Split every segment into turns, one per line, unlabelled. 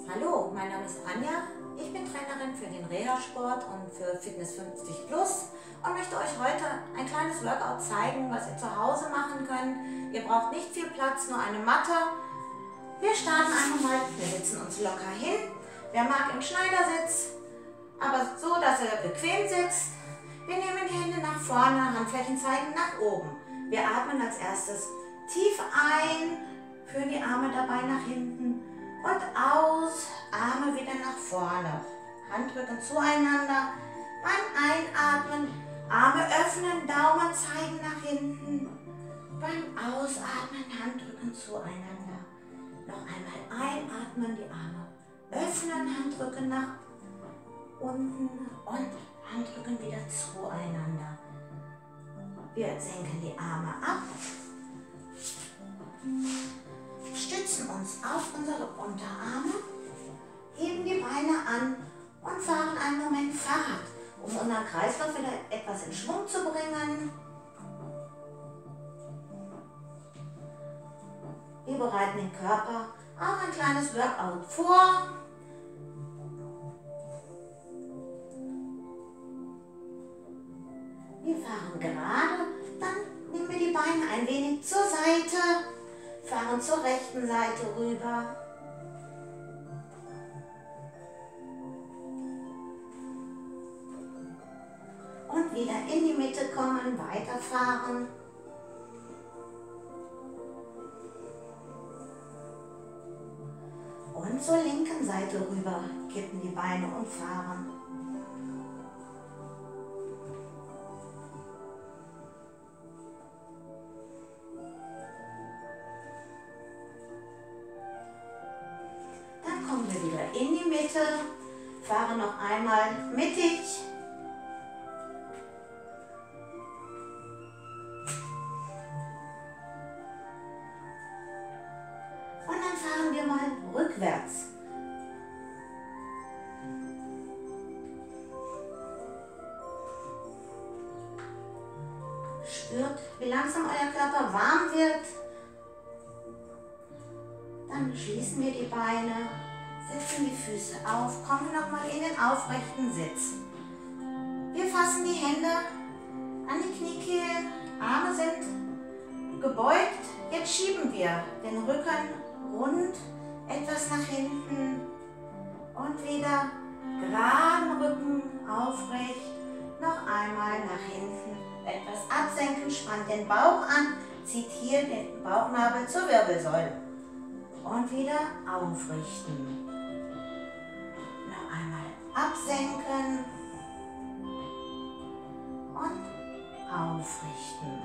Hallo, mein Name ist Anja. Ich bin Trainerin für den Reha-Sport und für Fitness 50 Plus und möchte euch heute ein kleines Workout zeigen, was ihr zu Hause machen könnt. Ihr braucht nicht viel Platz, nur eine Matte. Wir starten einfach mal, wir setzen uns locker hin. Wer mag im Schneidersitz, aber so, dass ihr bequem sitzt. Wir nehmen die Hände nach vorne, Handflächen zeigen nach oben. Wir atmen als erstes tief ein, führen die Arme dabei nach hinten und aus, Arme wieder nach vorne. Handrücken zueinander. Beim Einatmen, Arme öffnen, Daumen zeigen nach hinten. Beim Ausatmen, Handrücken zueinander. Noch einmal einatmen, die Arme öffnen, Handrücken nach unten und Handrücken wieder zueinander. Wir senken die Arme ab, stützen uns auf unsere Unterarme, heben die Beine an und fahren einen Moment Fahrrad, um unseren Kreislauf wieder etwas in Schwung zu bringen. Wir bereiten den Körper auf ein kleines Workout vor. Wir fahren gerade, dann nehmen wir die Beine ein wenig zur Seite, fahren zur rechten Seite rüber. Und wieder in die Mitte kommen, weiterfahren. Und zur linken Seite rüber, kippen die Beine und fahren. Dann kommen wir wieder in die Mitte, fahren noch einmal mittig. Und dann fahren wir mal rückwärts. Spürt, wie langsam euer Körper warm wird. Dann schließen wir die Beine, setzen die Füße auf, kommen nochmal in den aufrechten Sitz. Wir fassen die Hände an die Kniekehlen, Arme sind gebeugt. Jetzt schieben wir den Rücken rund, etwas nach hinten und wieder geraden Rücken aufrecht, noch einmal nach hinten, etwas absenken, spannt den Bauch an, zieht hier den Bauchnabel zur Wirbelsäule und wieder aufrichten. Noch einmal absenken und aufrichten.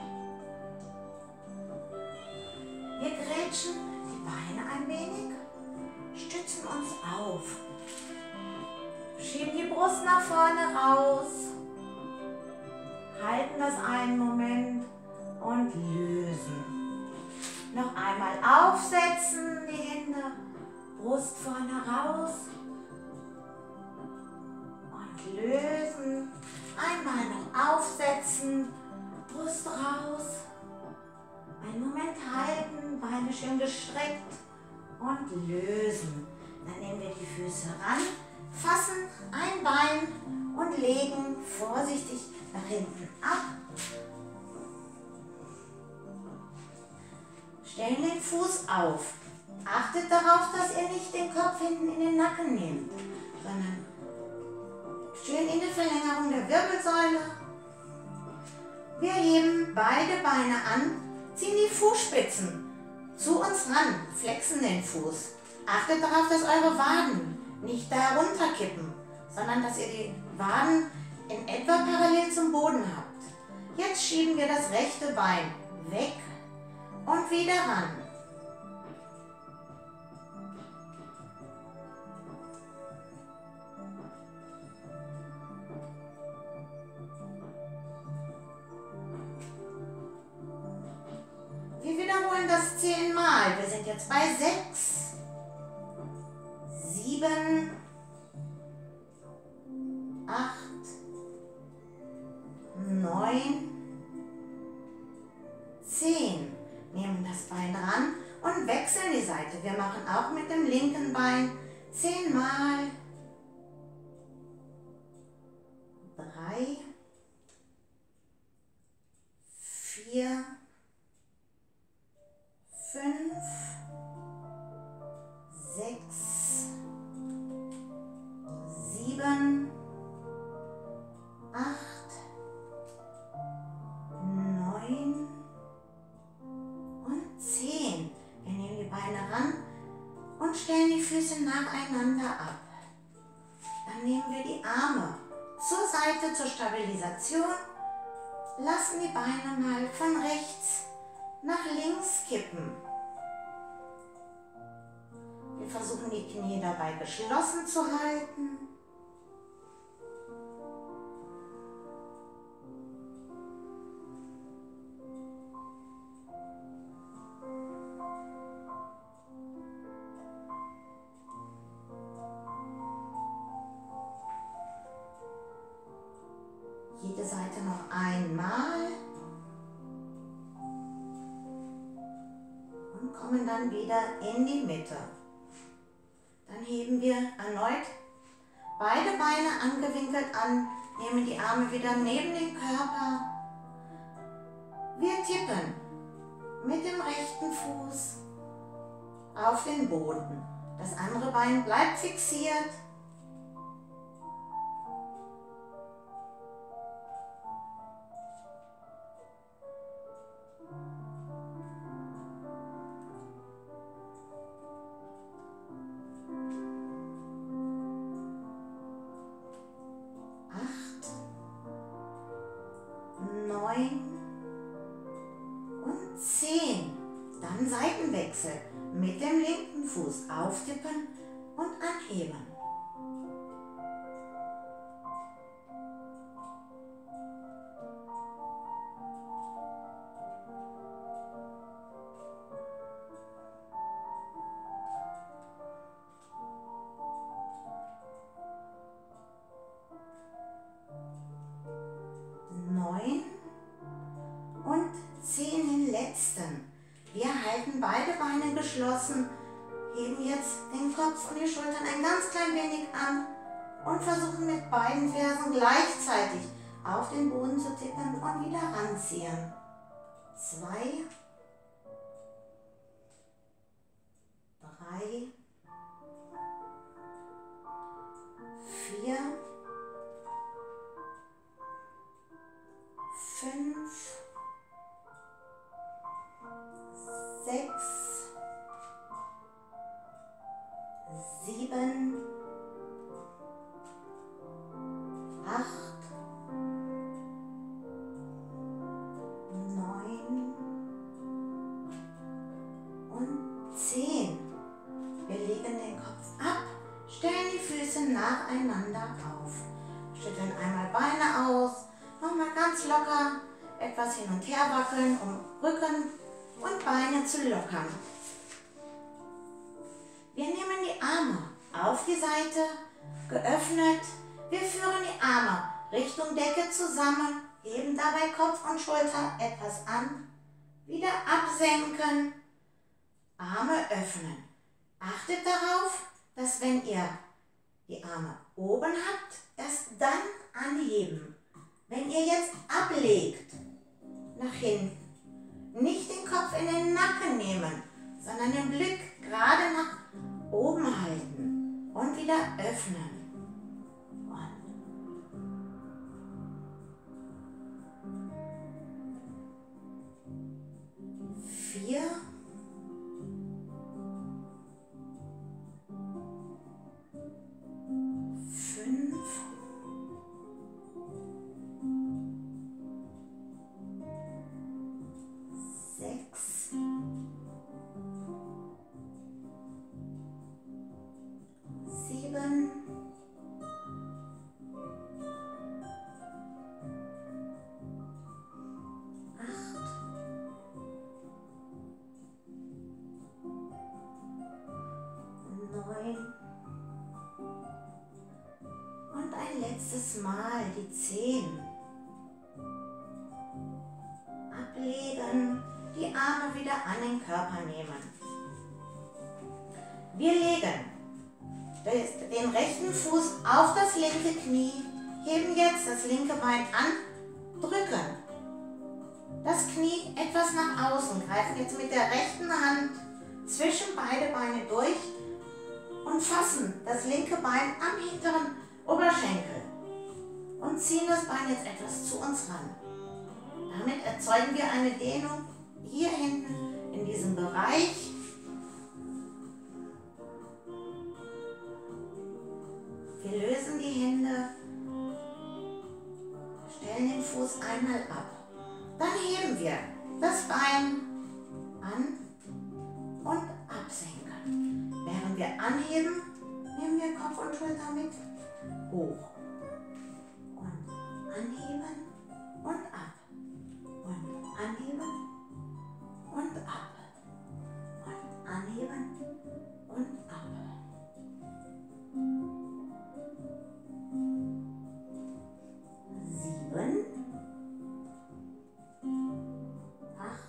Wir grätschen die Beine ein wenig, stützen uns auf, schieben die Brust nach vorne raus, halten das einen Moment und lösen. Noch einmal aufsetzen, die Hände, Brust vorne raus und lösen. Einmal noch aufsetzen, Brust raus. Einen Moment halten, Beine schön gestreckt und lösen. Dann nehmen wir die Füße ran, fassen ein Bein und legen vorsichtig nach hinten ab. Stellen den Fuß auf. Achtet darauf, dass ihr nicht den Kopf hinten in den Nacken nehmt, sondern schön in die Verlängerung der Wirbelsäule. Wir heben beide Beine an, ziehen die Fußspitzen zu uns ran, flexen den Fuß. Achtet darauf, dass eure Waden nicht da runterkippen, sondern dass ihr die Waden in etwa parallel zum Boden habt. Jetzt schieben wir das rechte Bein weg und wieder ran. Wir wiederholen das 10 Mal. Wir sind jetzt bei 6, 7, 8, 9, 10. Nehmen das Bein ran und wechseln die Seite. Wir machen auch mit dem linken Bein 10-mal. 3, 4, 5, 6, 7, 8, 9 und 10. Wir nehmen die Beine ran und stellen die Füße nacheinander ab. Dann nehmen wir die Arme zur Seite zur Stabilisation, lassen die Beine mal von rechts nach links kippen. Wir versuchen die Knie dabei geschlossen zu halten. Jede Seite noch einmal und kommen dann wieder in die Mitte. Dann heben wir erneut beide Beine angewinkelt an, nehmen die Arme wieder neben den Körper. Wir tippen mit dem rechten Fuß auf den Boden. Das andere Bein bleibt fixiert. Und 10. Dann Seitenwechsel mit dem linken Fuß auftippen und anheben. Und 10 den letzten. Wir halten beide Beine geschlossen, heben jetzt den Kopf und die Schultern ein ganz klein wenig an und versuchen mit beiden Fersen gleichzeitig auf den Boden zu tippen und wieder ranziehen. 2, 3, 4, 5, 6, 7, 8, 9 und 10. Wir legen den Kopf ab, stellen die Füße nacheinander auf. Schütteln einmal Beine aus, nochmal ganz locker etwas hin und her wackeln, um Rücken und Beine zu lockern. Wir nehmen die Arme auf die Seite, geöffnet. Wir führen die Arme Richtung Decke zusammen, heben dabei Kopf und Schulter etwas an, wieder absenken, Arme öffnen. Achtet darauf, dass wenn ihr die Arme oben habt, erst dann anheben. Wenn ihr jetzt ablegt nach hinten, nicht den Kopf in den Nacken nehmen, sondern den Blick gerade nach oben halten und wieder öffnen. Und 4, 5, 6, 7, 8, 9 und ein letztes Mal die 10. Ablegen, die Arme wieder an den Körper nehmen. Wir legen den rechten Fuß auf das linke Knie, heben jetzt das linke Bein an, drücken das Knie etwas nach außen, greifen jetzt mit der rechten Hand zwischen beide Beine durch und fassen das linke Bein am hinteren Oberschenkel und ziehen das Bein jetzt etwas zu uns ran. Damit erzeugen wir eine Dehnung hier hinten in diesem Bereich. Wir lösen die Hände, stellen den Fuß einmal ab. Dann heben wir das Bein an und absenken. Während wir anheben, nehmen wir Kopf und Schulter mit hoch. Und anheben und ab. Und anheben und ab. Und anheben und ab. Sieben. 8,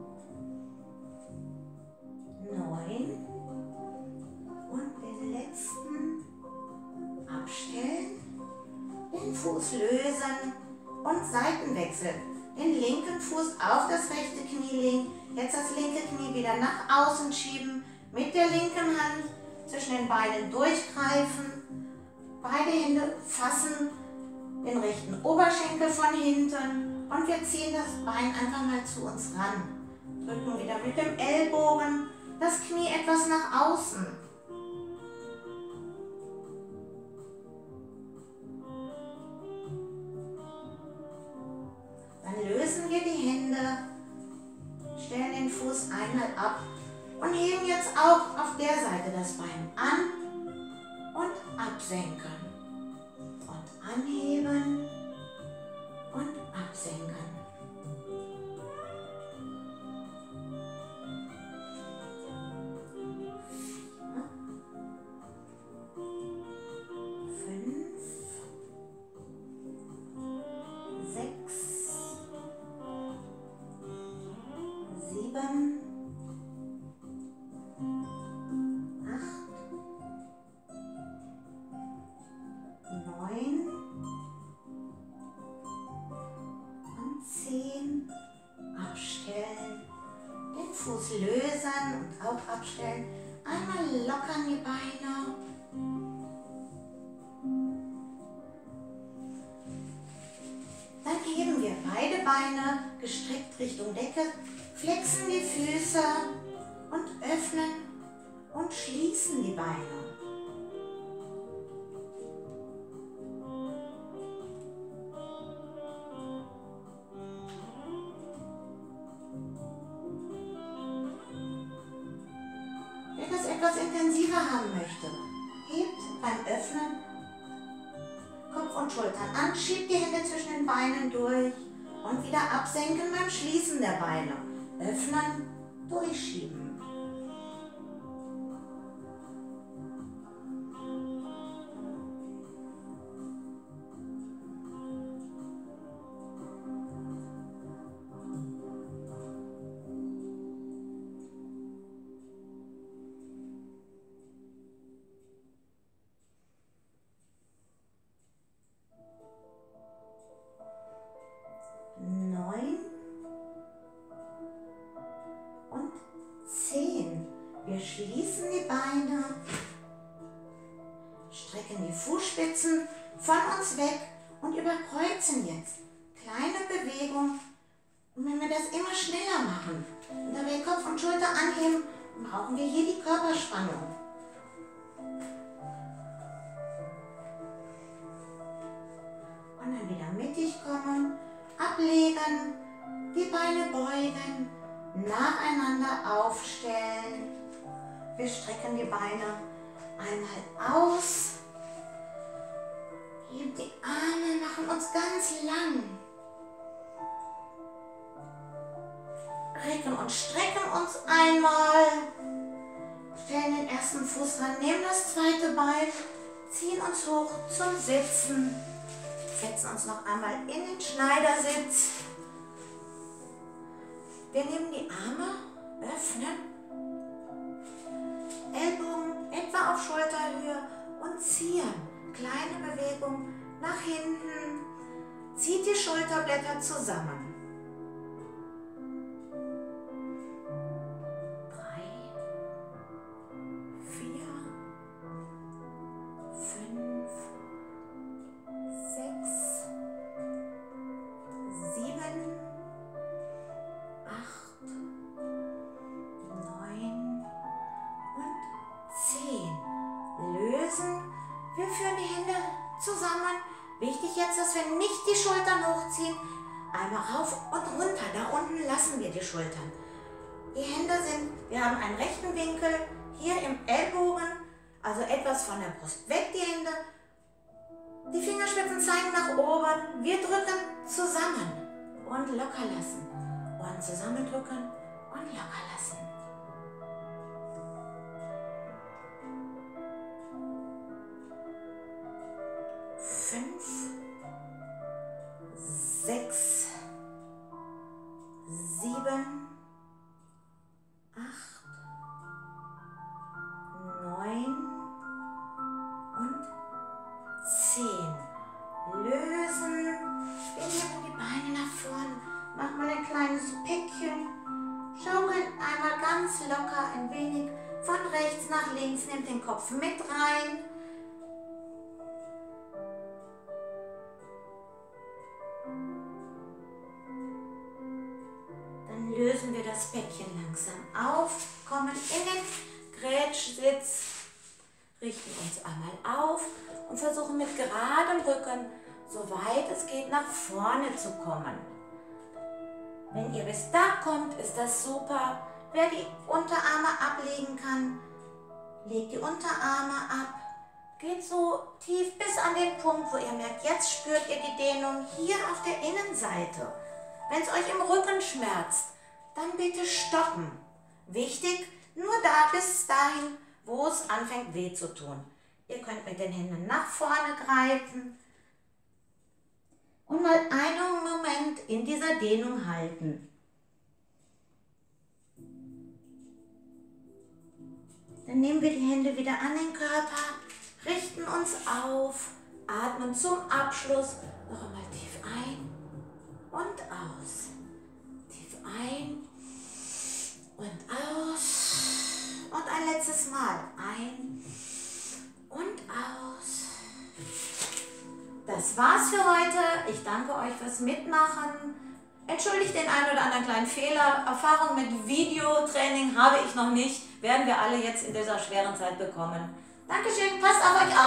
9 und den letzten abstellen, den Fuß lösen und Seitenwechsel. Den linken Fuß auf das rechte Knie legen, jetzt das linke Knie wieder nach außen schieben, mit der linken Hand zwischen den Beinen durchgreifen, beide Hände fassen den rechten Oberschenkel von hinten. Und wir ziehen das Bein einfach mal zu uns ran. Drücken wieder mit dem Ellbogen das Knie etwas nach außen. Dann lösen wir die Hände, stellen den Fuß einmal ab und heben jetzt auch auf der Seite das Bein an und absenken. Und anheben. Und absenken. Fünf, 6, 7, 8, 9, 10, abstellen, den Fuß lösen und auch abstellen, einmal lockern die Beine. Dann heben wir beide Beine gestreckt Richtung Decke, flexen die Füße und öffnen und schließen die Beine. Etwas intensiver haben möchte, hebt beim Öffnen Kopf und Schultern an, schiebt die Hände zwischen den Beinen durch und wieder absenken beim Schließen der Beine. Öffnen, durchschieben. Wir schließen die Beine, strecken die Fußspitzen von uns weg und überkreuzen jetzt. Kleine Bewegung. Und wenn wir das immer schneller machen und dabei Kopf und Schulter anheben, brauchen wir hier die Körperspannung. Und dann wieder mittig kommen, ablegen, die Beine beugen, nacheinander aufstellen. Wir strecken die Beine einmal aus, heben die Arme, machen uns ganz lang, recken und strecken uns einmal, stellen den ersten Fuß ran, nehmen das zweite Bein, ziehen uns hoch zum Sitzen, setzen uns noch einmal in den Schneidersitz. Wir nehmen die Arme, öffnen, Ellbogen etwa auf Schulterhöhe und ziehen. Kleine Bewegung nach hinten. Zieht die Schulterblätter zusammen. 3, 4, 5, 6, 7, 8, 9 und 10. Lösen. Wir führen die Hände zusammen. Wichtig jetzt, dass wir nicht die Schultern hochziehen. Einmal rauf und runter. Da unten lassen wir die Schultern. Die Hände wir haben einen rechten Winkel hier im Ellbogen, also etwas von der Brust weg die Hände. Die Fingerspitzen zeigen nach oben. Wir drücken zusammen und locker lassen. Und zusammendrücken und locker lassen. 5, 6, 7, 8, 9 und 10. Lösen. Wir nehmen die Beine nach vorne. Machen mal ein kleines Päckchen. Schaukeln einmal ganz locker ein wenig von rechts nach links. Nehmt den Kopf mit rein. Lösen wir das Päckchen langsam auf, kommen in den Grätschsitz, richten uns einmal auf und versuchen mit geradem Rücken, soweit es geht, nach vorne zu kommen. Wenn ihr bis da kommt, ist das super. Wer die Unterarme ablegen kann, legt die Unterarme ab. Geht so tief bis an den Punkt, wo ihr merkt, jetzt spürt ihr die Dehnung hier auf der Innenseite. Wenn es euch im Rücken schmerzt, dann bitte stoppen. Wichtig, nur da bis dahin, wo es anfängt weh zu tun. Ihr könnt mit den Händen nach vorne greifen und mal einen Moment in dieser Dehnung halten. Dann nehmen wir die Hände wieder an den Körper, richten uns auf, atmen zum Abschluss noch einmal tief ein und aus. Tief ein und aus. Und ein letztes Mal. Ein und aus. Das war's für heute. Ich danke euch fürs Mitmachen. Entschuldigt den einen oder anderen kleinen Fehler. Erfahrung mit Videotraining habe ich noch nicht. Werden wir alle jetzt in dieser schweren Zeit bekommen. Dankeschön. Passt auf euch auf.